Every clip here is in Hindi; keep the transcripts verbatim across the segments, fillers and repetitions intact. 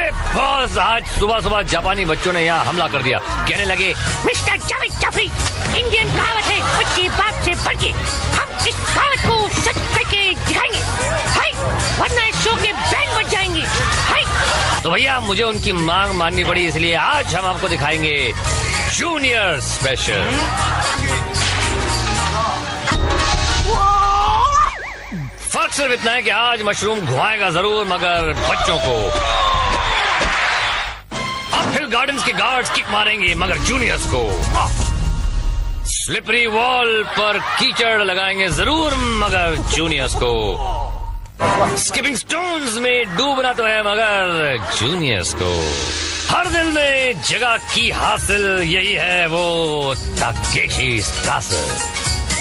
बॉस, आज सुबह सुबह जापानी बच्चों ने यहाँ हमला कर दिया। कहने लगे, मिस्टर जावेद जाफरी, इंडियन कहावत है बच्चे बाप से बढ़ के। हम इस कहावत को सच करके दिखाएंगे, हाय, वरना इस शो के बैंड बज जाएंगे, हाय। तो भैया मुझे उनकी मांग माननी पड़ी, इसलिए आज हम आपको दिखाएंगे जूनियर स्पेशल। फर्क सिर्फ इतना है कि आज मशरूम घुमाएगा जरूर, मगर बच्चों को। अब हिल गार्डन्स के गार्ड्स किक मारेंगे, मगर जूनियर्स को स्लिपरी वॉल पर कीचड़ लगाएंगे जरूर, मगर जूनियर्स को। स्किपिंग स्टोन्स में डूबना तो है, मगर जूनियर्स को। हर दिल में जगह की हासिल, यही है वो ताकेशी कासल।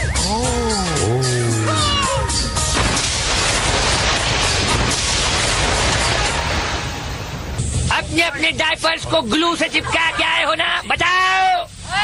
अपने अपने डायपर्स को ग्लू से चिपका के आए हो ना, बताओ।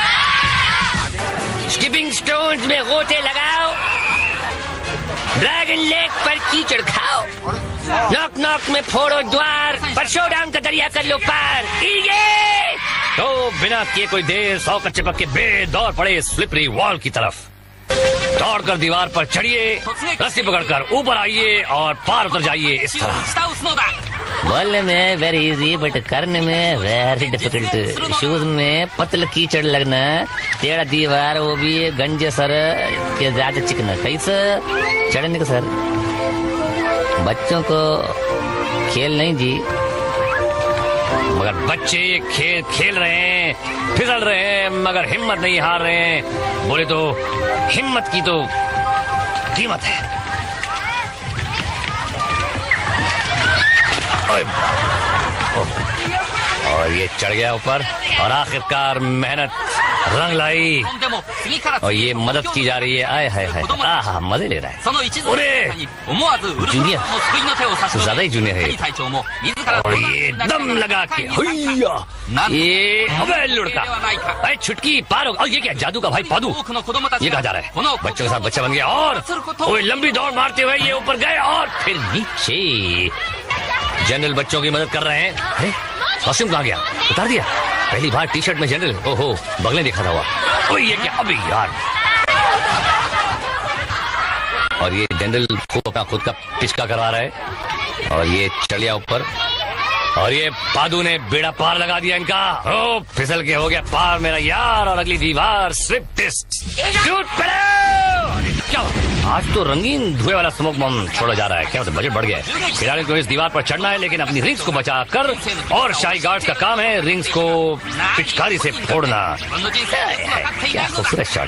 स्किपिंग स्टोन्स में गोते लगाओ, ड्रैगन लेक पर कीचड़ खाओ, नॉक नॉक में फोड़ो द्वार, पर शोडाउन का दरिया कर लो पार। इगे तो बिना किए कोई देर सौ कच्चे पक्के बेदौड़ पड़े स्लिपरी वॉल की तरफ। दौड़कर दीवार पर चढ़िए, रस्सी पकड़कर ऊपर आइए और पार उतर जाइए इस तरह। बोलने में वेरी इजी बट करने में वेरी डिफिकल्ट। शूज में पतल कीचड़ लगना, टेढ़ा दीवार, वो भी गंजे सर के ज्यादा चिकना, कैसे चढ़ने का सर। बच्चों को खेल नहीं जी, मगर बच्चे खेल खेल रहे हैं, फिसल रहे हैं, मगर हिम्मत नहीं हार रहे हैं। बोले तो हिम्मत की तो कीमत है। और ये चढ़ गया ऊपर, और आखिरकार मेहनत रंग लाई, और ये मदद की जा रही है। आए हाय हाय, आहा मजे ले रहा है। अरे जूनियर, ज्यादा ही जूनियर है। और ये दम लगा के ये अबे लुढ़का, अरे छुटकी पार हो। और ये क्या जादू का भाई पादू, ये कहा जा रहा है? बच्चों के साथ बच्चा बन गया, और वो लंबी दौड़ मारते हुए ये ऊपर गए और फिर नीचे। जनरल बच्चों की मदद कर रहे हैं। अरे कॉस्ट्यूम कहाँ गया? उतार दिया। पहली बार टी शर्ट में जनरल, ओहो बगले देखा था हुआ। ये क्या अभी यार। और ये जनरल खूब अपना खुद का पिचका करवा रहा है, और ये चढ़िया ऊपर, और ये पादू ने बेड़ा पार लगा दिया इनका। ओ फिसल के हो गया पार मेरा यार, और अगली दीवार स्लिप टेस्ट। क्या आज तो रंगीन धुएं वाला स्मोक बम छोड़ा जा रहा है, क्या मतलब बजट बढ़ गया है। खिलाड़ी को इस दीवार पर चढ़ना है, लेकिन अपनी रिंग्स को बचा कर, और शाही गार्ड्स का काम है रिंग्स को पिचकारी से फोड़ना। क्या खूबसूरत शॉट।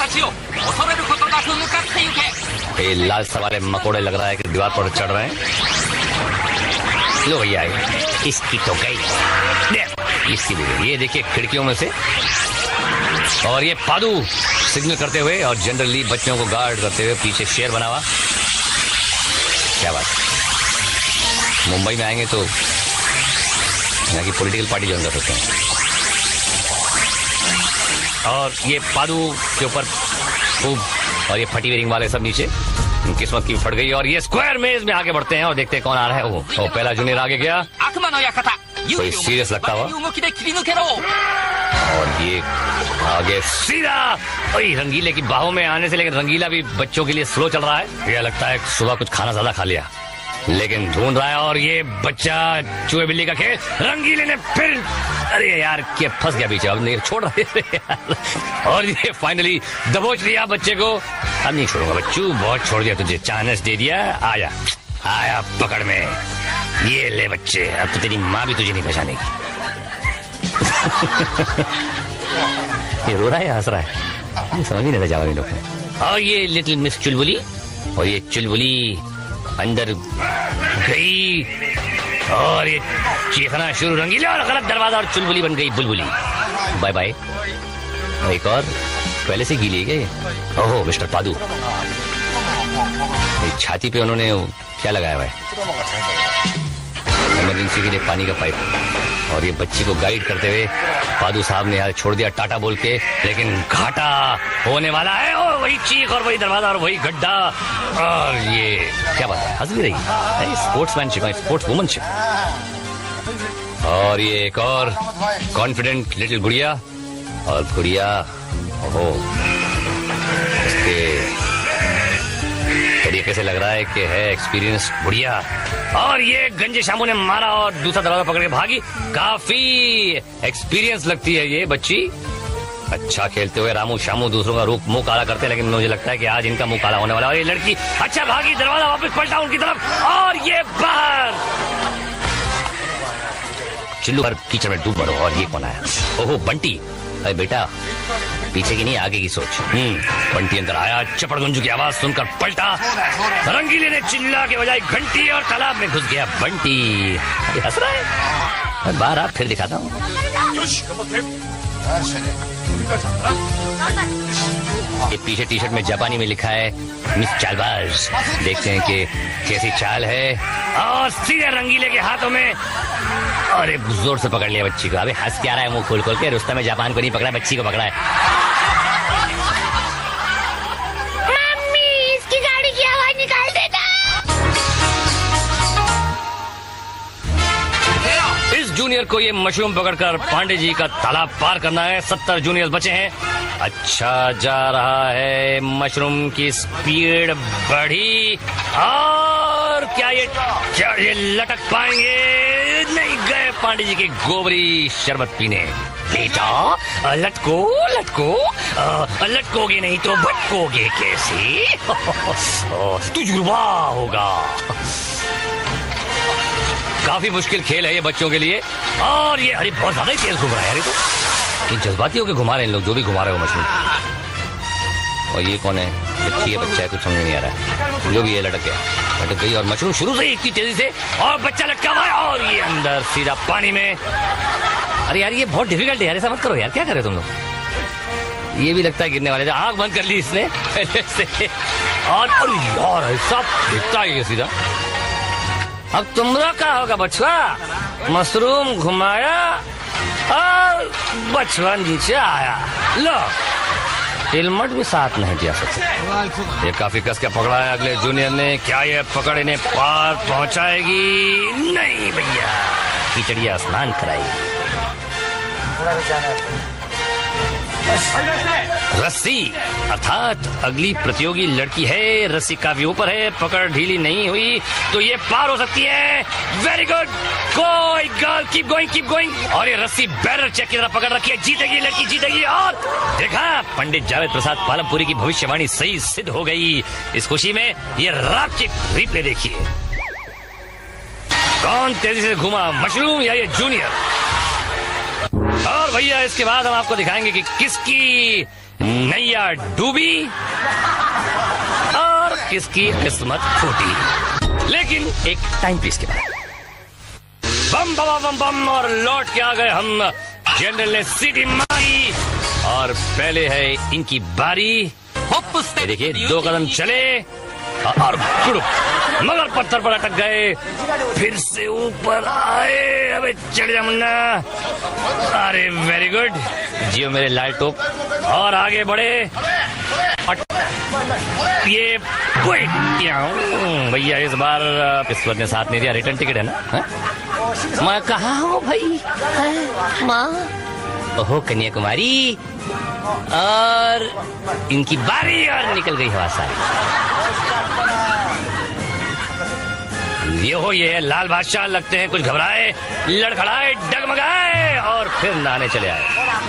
ये लाल सवारे मकोड़े लग रहा है कि दीवार पर चढ़ रहे हैं। लो भैया इसकी तो गई, इसकी भी गई। ये देखिए खिड़कियों में से, और ये पादू सिग्नल करते हुए, और जनरली बच्चों को गार्ड करते हुए पीछे शेर बना हुआ। क्या बात, मुंबई में आएंगे तो यहाँ की पॉलिटिकल पार्टी ज्वाइन कर सकते हैं। और ये पादू के ऊपर खूब, और ये फटी रिंग वाले सब नीचे, किस्मत की फट गई। और ये स्क्वायर मेज में आगे बढ़ते हैं और देखते हैं कौन आ रहा है। वो, वो पहला जूनियर आगे गया, कोई सीरियस लगता हुआ, और ये आगे सीधा। ओए रंगीले की बाहों में आने से, लेकिन रंगीला भी बच्चों के लिए स्लो चल रहा है। यह लगता है सुबह कुछ खाना ज्यादा खा लिया, लेकिन ढूंढ रहा है। और ये बच्चा चूहे बिल्ली का खेल, रंगीले ने फिर, अरे यार क्या फंस गया पीछे, अब नहीं छोड़ रहे। और ये फाइनली दबोच लिया बच्चे को। अब नहीं छोड़ूंगा बच्चू, बहुत छोड़ दिया तुझे, चांस दे दिया। आया आया पकड़ में, ये ले बच्चे, अब तो तेरी माँ भी तुझे नहीं पहचानेगी। ये रो रहा है, हंस रहा है, ये समझ ही नहीं था जवाब इन लोग को। और ये लिटिल मिस चुलबुली, और ये चुलबुली अंदर गई, और ये चीखना शुरू, रंगीला और गलत दरवाजा, और चुलबुली बन गई बुलबुली। Bye bye. एक और पहले से गीली है क्या? ओहो मिस्टर पादू, छाती पे उन्होंने क्या लगाया हुआ है? इमरजेंसी के लिए पानी का पाइप। और ये बच्ची को गाइड करते हुए पादू साहब ने यार छोड़ दिया टाटा बोल के, लेकिन घाटा होने वाला है। और वही चीख, और वही दरवाजा, और वही गड्ढा, और ये क्या बात है, हंस भी रही है। Sportsmanship, sports womanship. और ये एक और कॉन्फिडेंट लिटिल गुड़िया, और गुड़िया ओहो इसके तरीके से लग रहा है कि है एक्सपीरियंस गुड़िया। और ये गंजे शामू ने मारा और दूसरा दरवाजा पकड़ के भागी। काफी एक्सपीरियंस लगती है ये बच्ची। अच्छा खेलते हुए रामू शामू दूसरों का रूप मुंह काला करते, लेकिन मुझे लगता है कि आज इनका मुंह काला होने वाला है। और ये लड़की अच्छा भागी, दरवाजा वापस पलटा उनकी तरफ और ये बाहर। चिल्लू पर कीचड़ में डूब पड़ो। और ये कौन आया? ओहो बंटी। अरे बेटा पीछे की नहीं आगे की सोच। हम्म बंटी अंदर आया, चपड़ गुंजू की आवाज सुनकर पलटा। रंगीले ने चिल्ला के बजाय घंटी और तालाब में घुस गया बंटी। हंस रहा है। बाहर आप फिर दिखाता हूँ। ये पीछे टी शर्ट में जापानी में लिखा है मिस चालबाज। देखते हैं कि कैसी चाल है। और सीधे रंगीले के हाथों में, अरे जोर से पकड़ लिया बच्ची को। अबे हंस क्या रहा है मुंह खोल खोल के? रुस्तम में जापान को नहीं पकड़ा, बच्ची को पकड़ा है। मम्मी इसकी गाड़ी की आवाज निकाल देना। इस जूनियर को ये मशरूम पकड़कर पांडे जी का तालाब पार करना है। सत्तर जूनियर बचे हैं। अच्छा जा रहा है, मशरूम की स्पीड बढ़ी। और क्या ये क्या ये लटक पाएंगे? नहीं गए पांडे जी के गोबरी शरबत पीने। बेटा लटको लटको, लटकोगे नहीं तो भटकोगे कैसे? तुजुर्बा होगा। काफी मुश्किल खेल है ये बच्चों के लिए। और ये अरे बहुत ज्यादा ही तेज घूम रहा है यार। ये तो जज्बाती होकर घुमा रहे हैं लोग, जो भी घुमा रहे हो मछली। और ये कौन है? बच्ची है बच्चा है, कुछ समझ नहीं आ रहा है। जो भी है लटक गया, लटक गई। और मछली शुरू से इतनी तेजी से, और बच्चा लटका हुआ है और ये अंदर सीधा पानी में। अरे यार ये बहुत डिफिकल्ट है यार, ऐसा मत करो यार। क्या कर रहे हो तुम लोग? ये भी लगता है गिरने वाले। आंख बंद कर ली इसने पहले से। और यार ऐसा दिखता है ये सीधा। अब तुमरा क्या होगा बछुआ? मशरूम घुमाया और बछुआ नीचे आया। लो हेलमेट भी साथ नहीं दिया सकते। ये काफी कस के पकड़ा है अगले जूनियर ने। क्या ये पकड़ इन्हें पार पहुंचाएगी? नहीं भैया, कीचड़िया स्नान कराएगी। रस्सी अर्थात अगली प्रतियोगी लड़की है, रस्सी काफी ऊपर है, पकड़ ढीली नहीं हुई तो ये पार हो सकती है। Very good, go girl, keep going keep going. और ये रस्सी बैरर चेक की तरह पकड़ रखी है। जीतेगी लड़की, जीतेगी। और देखा पंडित जावेद प्रसाद पालमपुरी की भविष्यवाणी सही सिद्ध हो गई। इस खुशी में ये रात की रिप्ले देखिए। कौन तेजी से घुमा, मशरूम या ये जूनियर? और भैया इसके बाद हम आपको दिखाएंगे कि किसकी नैया डूबी और किसकी किस्मत फूटी। लेकिन एक टाइम पीस के बाद बम बम बम बम और लौट के आ गए हम। जनरल ने सीटी मारी और पहले है इनकी बारी। देखिए दो कदम चले और मगर पत्थर पर अटक गए। फिर से ऊपर आए। अबे चढ़ जा मुन्ना। अरे वेरी गुड, जियो मेरे लाल टोप। और आगे बढ़े। ये भैया इस बार किस्मत ने साथ नहीं दिया। रिटर्न टिकट है ना? हा? मैं कहाँ हूँ भाई? माँ ओहो कन्याकुमारी। और इनकी बारी और निकल गई हवा सारी। ये हो ये है लाल बादशाह। लगते हैं कुछ घबराए, लड़खड़ाए, डगमगाए और फिर नहाने चले आए।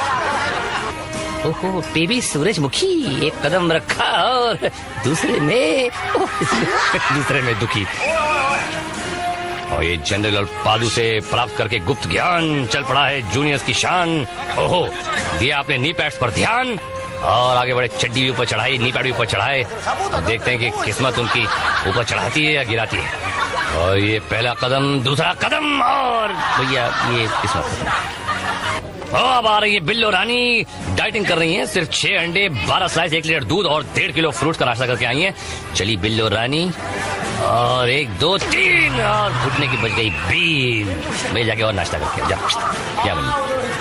ओहो बेबी सूरजमुखी। एक कदम रखा और दूसरे में दूसरे में दुखी। और ये जनरल और पादू से प्राप्त करके गुप्त ज्ञान चल पड़ा है जूनियर्स की शान। ओहो दिया आपने नी पैड्स पर ध्यान और आगे बढ़े। चड्डी भी ऊपर चढ़ाई, नी पैड भी ऊपर चढ़ाए। और देखते हैं कि किस्मत उनकी ऊपर चढ़ाती है या गिराती है। और ये पहला कदम, दूसरा कदम और भैया ये किस्मत खत्म। अब आ रही है बिल्लो रानी। डाइटिंग कर रही हैं, सिर्फ छह अंडे, बारह स्लाइस, एक लीटर दूध और डेढ़ किलो फ्रूट का नाश्ता करके आई हैं। चली बिल्लो रानी। और एक दो तीन और घुटने की बच गई बीन। मैं जाके और नाश्ता करके जा क्या बनी।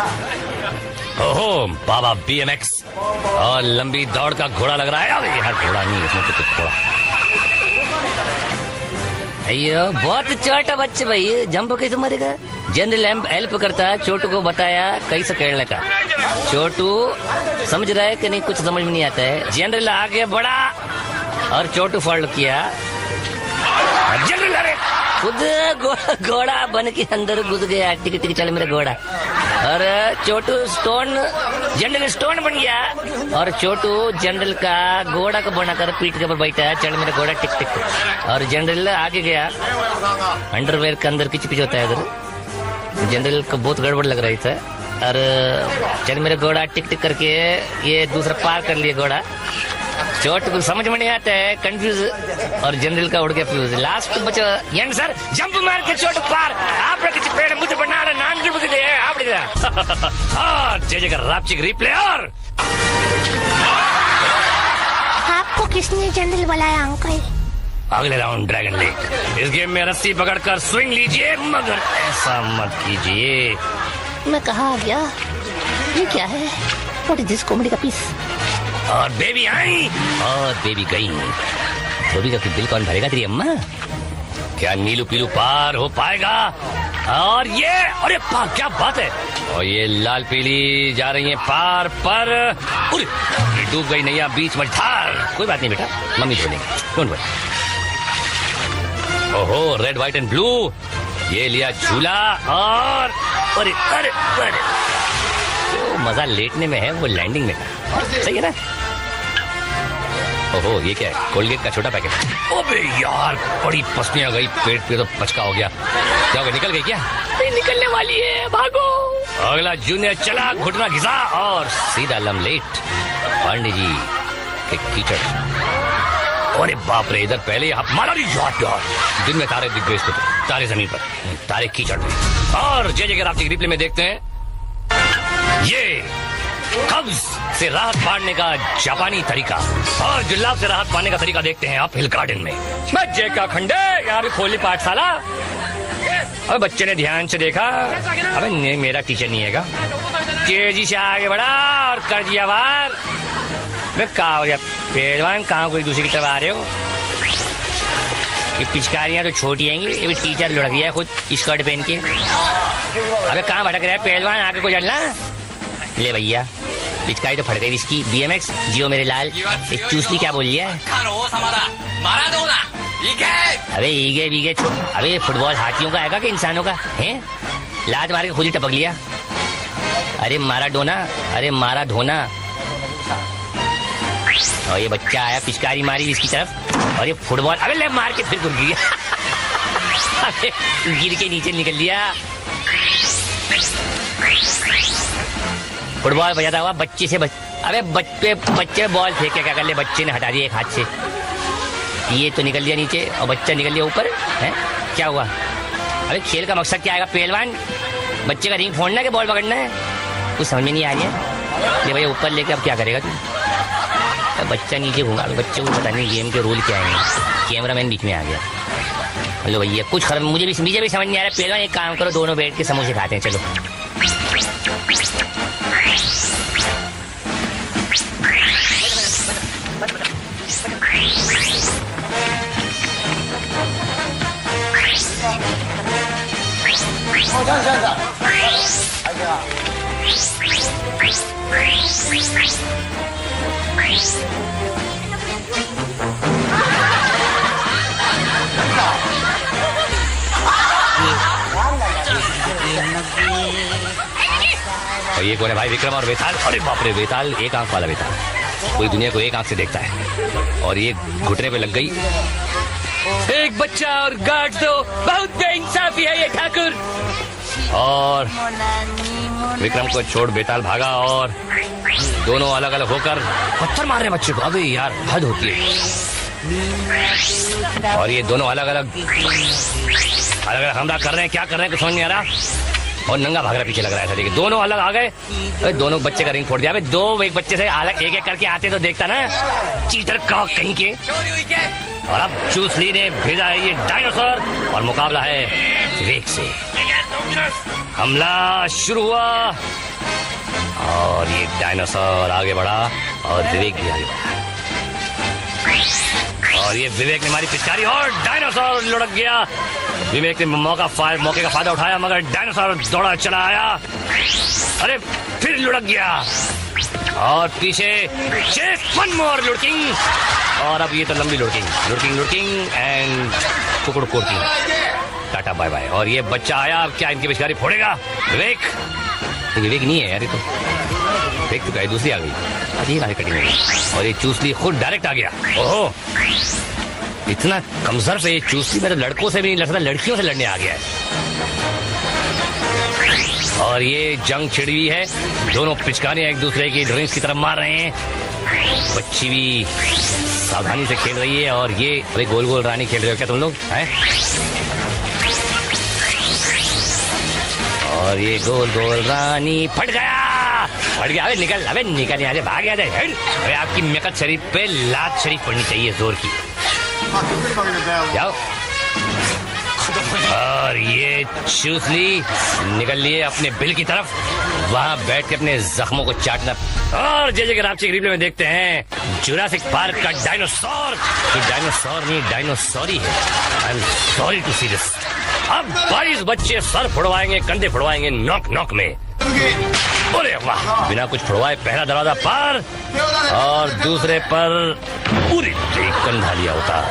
ओहो बाबा बी एम एक्स और लंबी दौड़ का घोड़ा लग रहा है। अरे यार घोड़ा नहीं, इसमें तो कुछ घोड़ा। अयो बहुत छोटा बच्चे भाई, जंप कैसे मरेगा। जनरल हेल्प करता है, छोटू को बताया कैसे खेलने का। छोटू समझ रहा है कि नहीं, कुछ समझ में नहीं आता है। जनरल आगे बढ़ा और छोटू फॉलो किया। जनरल अरे खुद घोड़ा बन के अंदर घुस गया, टिक टिक चल मेरा घोड़ा। और छोटू स्टोन, जनरल स्टोन बन गया और छोटू जनरल का घोड़ा को बनाकर पीठ के ऊपर बैठा, चल मेरा घोड़ा टिक टिक। और जनरल आगे गया, अंडरवेयर के अंदर किच पिच होता है इधर। जनरल को बहुत गड़बड़ लग रही था और चल मेरा घोड़ा टिक टिक करके ये दूसरा पार कर लिया घोड़ा। छोटू को समझ में नहीं आता है, कंफ्यूज, और जनरल का उड़ गया फ्यूज। लास्ट बचा यंग सर, जंप मार के छोटू पार। आप किसी पेड़ मुझे बना रहे नाम की मुझे दे आप और जे जे का रापचिक रिप्ले। और आपको किसने जनरल बुलाया अंकल? अगले राउंड ड्रैगन लीग। इस गेम में रस्सी पकड़कर स्विंग लीजिए, मगर ऐसा मत कीजिए। मैं कहाँ आ गया? ये क्या है? व्हाट इज दिस कॉमेडी का पीस? और बेबी आई और बेबी गई। धोबी का बिल कौन भरेगा तेरी अम्मा? क्या नीलू पीलू पार हो पाएगा? और ये अरे पा, क्या बात है। और ये लाल पीली जा रही है पार पर। अरे डूब गई नैया बीच मझधार। कोई बात नहीं बेटा, मम्मी धो लेंगे, डोंट वरी। ओहो रेड व्हाइट एंड ब्लू, ये लिया झूला। और अरे अरे अरे तो मजा लेटने में है, वो लैंडिंग में था। सही है ना। ओहो ये क्या है, कोलगेट का छोटा पैकेट। अबे यार बड़ी पसलियां गई, पेट पे तो पचका हो गया। क्या हो गया, निकल गई क्या? नहीं निकलने वाली है, भागो। अगला जूनियर चला, घुटना घिसा और सीधा लमलेट पांडे जी के कीचड़। अरे बाप रे, इधर पहले आप मारा नहीं यार यार। दिन में तारे दिख गए इसको, तो तारे जमीन पर, तारे कीचड़ में। और जे जे के राफ्टिंग रिप्ले में देखते हैं ये कब्ज से राहत पाने का जापानी तरीका और जुल्लाब से राहत पाने का तरीका देखते हैं आप हिल गार्डन में। बच्चे का खंडे यहाँ भी खोली पाठशाला। और बच्चे ने ध्यान से देखा, अबे नहीं मेरा टीचर नहीं हैगा। तेजी से आगे बढ़ा और कर दिया वार। मैं कहा हो गया पहलवान, कहाँ कोई दूसरी की तरफ आ रहे हो? ये पिचकारियाँ तो छोटी आएंगी, ये भी टीचर लुढ़क गया खुद स्कर्ट पहन के। अबे कहाँ भटक रहा है पहलवान, आगे को चलना। ले भैया पिचकारी तो फट गई इसकी। बीएमएक्स जियो मेरे लाल। एक चूसली क्या बोल लिया? अबे ईगे बीगे, अबे फुटबॉल हाथियों का आएगा कि इंसानों का है? लात मार के खुद ही टपक लिया। अरे मारा डोना, अरे मारा धोना। और ये बच्चा आया, पिचकारी मारी इसकी तरफ और ये फुटबॉल, अबे ले मार के फिर गिर गया। अबे गिर के नीचे निकल लिया। फुटबॉल बजाता हुआ बच्चे से बच... अबे बच्चे बच्चे बॉल फेंके, क्या कर ले, बच्चे ने हटा दिया एक हाथ से। ये तो निकल लिया नीचे और बच्चा निकल लिया ऊपर। है क्या हुआ? अबे खेल का मकसद क्या आएगा पहलवान? बच्चे का रिंग फोड़ना है कि बॉल पकड़ना है? कुछ समझ में नहीं आ रही है। ये भैया ऊपर लेके अब क्या करेगा तू? बच्चा नीचे घूंगा, बच्चे को पता नहीं गेम के रूल क्या है। कैमरा मैन बीच में आ गया। हेलो भैया कुछ खराब, मुझे भी मुझे भी समझ नहीं आ रहा। पहलवान एक काम करो, दोनों बैठ के समोसे खाते हैं, चलो। और ये कौन है भाई? विक्रम और वेताल। अरे बाप रे, वेताल एक आंख वाला वेताल, पूरी दुनिया को एक आंख से देखता है। और ये घुटने पे लग गई। एक बच्चा और गार्ड दो, बहुत बेइंसाफी है ये ठाकुर। और विक्रम को छोड़ बेताल भागा और दोनों अलग अलग होकर पत्थर मार रहे हैं बच्चे को। अबे यार हद होती है। और ये दोनों अलग अलग अलग अलग हमला कर रहे हैं, क्या कर रहे हैं कुछ समझ नहीं आ रहा। और नंगा भाग रहा पीछे लग रहा है। देखिए दोनों अलग आ गए, दोनों बच्चे का रिंग फोड़ दिया। दो एक बच्चे से अलग एक एक करके आते तो देखता ना, चीटर का कहीं के। और अब चूसली ने भेजा है ये डायनासोर और मुकाबला है विवेक से। हमला शुरू हुआ और ये डायनासोर आगे बढ़ा और विवेक भी आगे बढ़ा। और ये विवेक ने मारी पिचकारी और डायनासोर लुढ़क गया। विवेक ने मौका फाय, मौके का फायदा उठाया मगर डायनासोर दौड़ा चला आया। अरे फिर लुढ़क गया और पीछे वन मोर लुढ़किंग और अब ये तो लंबी लुढ़किंग लुढ़किंग लुढ़किंग एंड कुकुड़ कोड़किंग। Tata bye bye. और ये बच्चा आया, क्या इनकी पिचकारी फोड़ेगा? विवेक विवेक नहीं है यार, ये तो देख चुका है, दूसरी आ गई। अरे ये कटिंग और ये चूसली खुद डायरेक्ट आ गया। ओहो इतना कमजोर से ये चूसली मेरे लड़कों से भी नहीं लड़ सकता, लड़कियों से लड़ने आ गया है। और ये जंग छिड़ी हुई है, दोनों पिचकारियां एक दूसरे की ड्रिंक्स की तरफ मार रहे हैं। बच्ची भी सावधानी से खेल रही है और ये अरे गोल गोल रानी खेल रहे हो क्या तुम लोग हैं? और ये गोल गोल रानी फट गया फट गया। अबे निकल अबे निकल यहाँ से, भाग गया। अरे आपकी मेकअप शरीफ पे लात शरीफ पड़नी चाहिए जोर की। जाओ। और ये चूसली निकल लिए अपने बिल की तरफ, वहां बैठ के अपने जख्मों को चाटना। और जैसे कि रापची रिप्ले में देखते हैं जुरासिक पार्क का डायनासोर, ये डायनासोर नहीं डायनासोरी है। I am sorry to see this. अब बाईस बच्चे सर फुड़वाएंगे, कंधे फुड़वाएंगे नॉक नॉक में। अरे वाह, बिना कुछ फुड़वाए पहला दरवाजा पार और दूसरे पर पूरी कंधा लिया होता।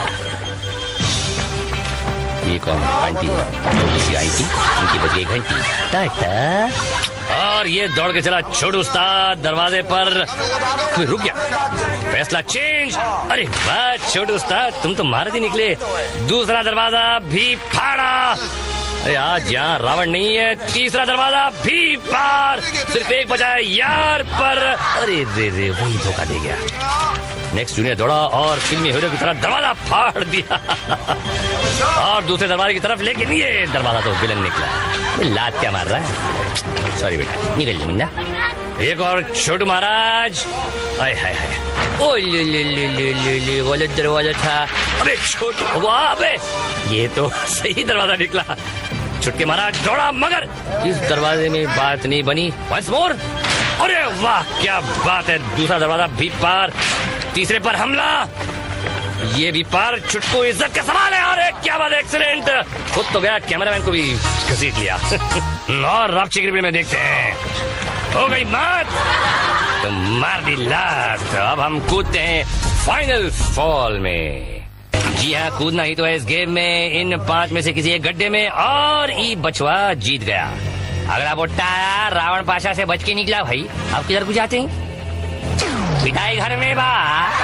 ये कौन आंटी है? आंटी उनकी बज गई घंटी। टाटा। और ये दौड़ के चला छोटू उस्ताद दरवाजे पर, रुक गया, फैसला चेंज। अरे वाह छोटू उस्ताद, तुम तो महारथी निकले। दूसरा दरवाजा भी फाड़ा। अरे आज यहाँ रावण नहीं है। तीसरा दरवाजा भी पार, सिर्फ एक बचा है यार पर। अरे रे रे वही धोखा दे गया। नेक्स्ट जूनियर दौड़ा और फिल्मी हीरो की तरफ दरवाजा फाड़ दिया और दूसरे दरवाजे की तरफ, लेकिन ये दरवाजा तो विलन निकला। लात क्या मार रहा है? सॉरी बेटा, निकल जा मुन्ना। एक और छोटू महाराज। हाय हाय हाय, ओ ले ले ले ले ले ले गलत दरवाजा था। अबे छोटू, वाह अबे ये तो सही दरवाजा निकला। छुटके महाराज दौड़ा मगर इस दरवाजे में बात नहीं बनी। Once more. अरे वाह क्या बात है, दूसरा दरवाजा भी पार, तीसरे पर हमला, ये भी पार। छुटकू इज्जत का सवाल है। अरे क्या बात है, एक्सीलेंट। खुद तो गया, कैमरामैन को भी घसीट लिया। और रापची ग्रिप में देखते हैं, हो गई मात तो मार दी लात। अब हम कूदते हैं फाइनल फॉल में। जी हाँ, कूदना ही तो है इस गेम में, इन पांच में से किसी एक गड्ढे में, और ई बछवा जीत गया। अगला बोटा आया, रावण पाशा से बच के निकला। भाई आप किधर को जाते हैं? पिटाई घर में बा।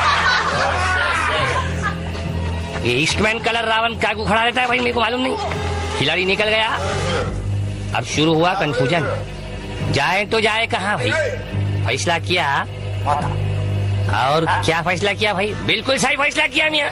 ये ईस्टमैन कलर रावण क्या को खड़ा रहता है भाई, मेरे को मालूम नहीं। खिलाड़ी निकल गया, अब शुरू हुआ कंफ्यूजन। जाए तो जाए कहाँ भाई? फैसला किया, और क्या फैसला किया भाई? बिल्कुल सही फैसला किया मियां।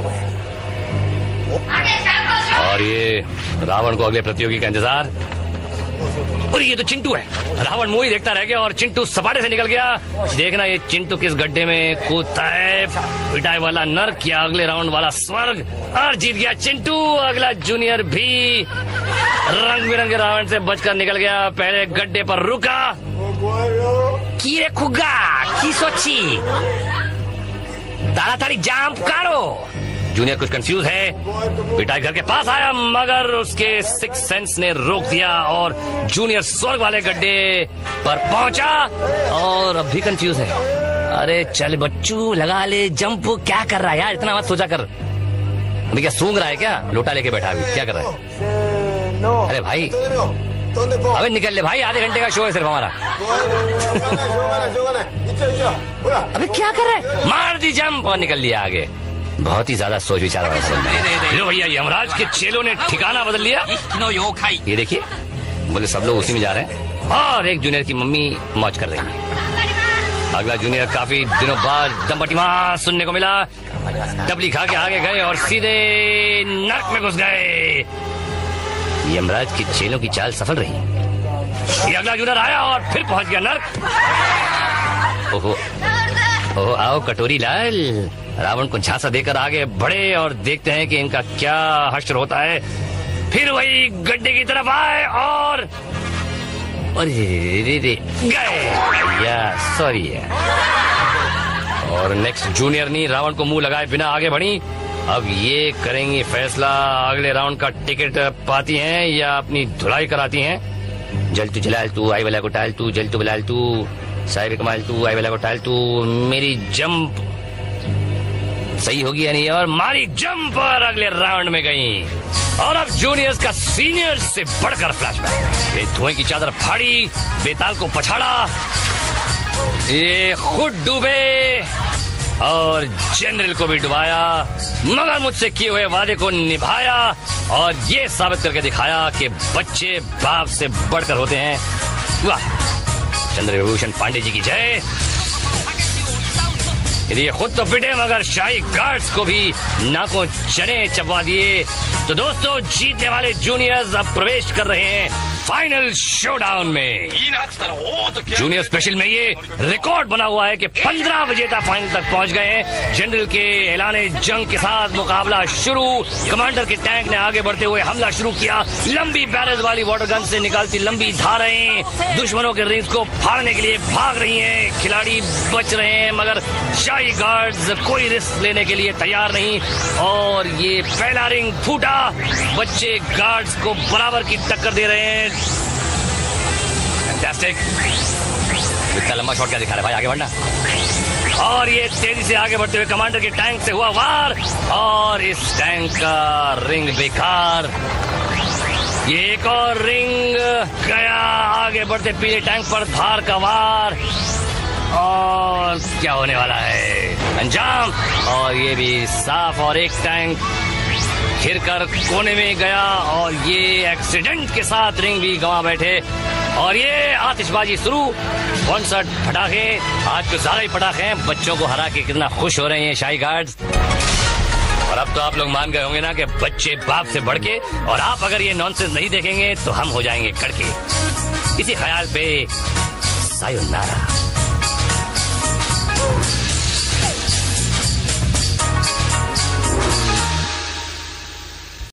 और ये रावण को अगले प्रतियोगी का इंतजार। और ये तो चिंटू है। रावण मूवी देखता रह गया और चिंटू सपाटे से निकल गया। देखना ये चिंटू किस गड्ढे में कूदता है, पिटाई वाला नर्क या अगले राउंड वाला स्वर्ग। और जीत गया चिंटू। अगला जूनियर भी रंग बिरंगे रावण से बचकर निकल गया। पहले गड्ढे पर रुका। की रे खुगा की सोची, ताड़ाताड़ी जाम कारो। जूनियर कुछ कंफ्यूज है। पिटाई घर के पास आया मगर उसके सिक्स सेंस ने रोक दिया और जूनियर स्वर्ग वाले गड्ढे पर पहुंचा और अब भी कंफ्यूज है। अरे चल बच्चू लगा ले जंप। क्या कर रहा है यार, इतना मत सोचा कर। अभी क्या सूंघ रहा है क्या? लोटा लेके बैठा अभी, क्या कर रहा है? अरे भाई अबे निकल ले भाई, आधे घंटे का शो है सिर्फ हमारा। अबे क्या कर रहा है? मार दी जंप और निकल लिया आगे। बहुत ही ज्यादा सोच विचार लो भैया, यमराज के चेलों ने ठिकाना बदल लिया। ये देखिए, बोले सब लोग उसी में जा रहे हैं और एक जूनियर की मम्मी मौज कर रही है। अगला जूनियर काफी दिनों बाद दमपटी सुनने को मिला। डबली खा के आगे गए और सीधे नर्क में घुस गए। यमराज के चेलों की चाल सफल रही। ये अगला जूनियर आया और फिर पहुंच गया नर्क। ओहो ओहो, आओ कटोरी लाल। रावण को झांसा देकर आगे बढ़े और देखते हैं कि इनका क्या हश्र होता है। फिर वही गड्ढे की तरफ आए और अरे रे गए। या सॉरी है। और नेक्स्ट जूनियर ने रावण को मुंह लगाए बिना आगे बढ़ी। अब ये करेंगी फैसला अगले राउंड का टिकट पाती हैं या अपनी धुलाई कराती हैं। जल तू जलाल तू आई वाला को टाल तू, जल तू बलाल तू साहिब कमाल तू आई वाला को टाल तू। मेरी जंप सही होगी या नहीं, और मारी जंप पर अगले राउंड में गई। और अब जूनियर्स का सीनियर्स से बढ़कर फ्लैशबैक। ये धुएं की चादर फाड़ी, बेताल को पछाड़ा, ये खुद डूबे और जनरल को भी डुबाया, मगर मुझसे किए हुए वादे को निभाया और ये साबित करके दिखाया कि बच्चे बाप से बढ़कर होते हैं। वाह, चंद्रभूषण पांडे जी की जय। ये खुद तो पिटे मगर शाही गार्ड्स को भी नाकों चने चबवा दिए। तो दोस्तों, जीतने वाले जूनियर्स अब प्रवेश कर रहे हैं फाइनल शोडाउन में। जूनियर स्पेशल में ये रिकॉर्ड बना हुआ है कि पंद्रह विजेता फाइनल तक पहुंच गए हैं। जनरल के ऐलाने जंग के साथ मुकाबला शुरू। कमांडर के टैंक ने आगे बढ़ते हुए हमला शुरू किया। लंबी बैरल वाली वाटर गन से निकालती लंबी धारें दुश्मनों के रिंग्स को फाड़ने के लिए भाग रही हैं। खिलाड़ी बच रहे हैं मगर शाही गार्ड्स कोई रिस्क लेने के लिए तैयार नहीं। और ये पहला रिंग फूटा, बच्चे गार्ड्स को बराबर की टक्कर दे रहे हैं। फैंटास्टिक, इतना लंबा शॉट क्या दिखा रहा है भाई, आगे बढ़ना। और ये तेजी से आगे बढ़ते हुए कमांडर के टैंक से हुआ वार और इस टैंक का रिंग बेकार। ये एक और रिंग गया, आगे बढ़ते पीले टैंक पर धार का वार। और क्या होने वाला है अंजाम, और ये भी साफ। और एक टैंक घिर कर कोने में गया और ये एक्सीडेंट के साथ रिंग भी गंवा बैठे। और ये आतिशबाजी शुरू, कॉन्सर्ट पटाखे, आज तो ज्यादा ही पटाखे हैं। बच्चों को हरा के कितना खुश हो रहे हैं शाही गार्ड्स। और अब तो आप लोग मान गए होंगे ना कि बच्चे बाप से बढ़ के, और आप अगर ये नॉनसेंस नहीं देखेंगे तो हम हो जाएंगे कड़के। इसी ख्याल पे सायोनारा।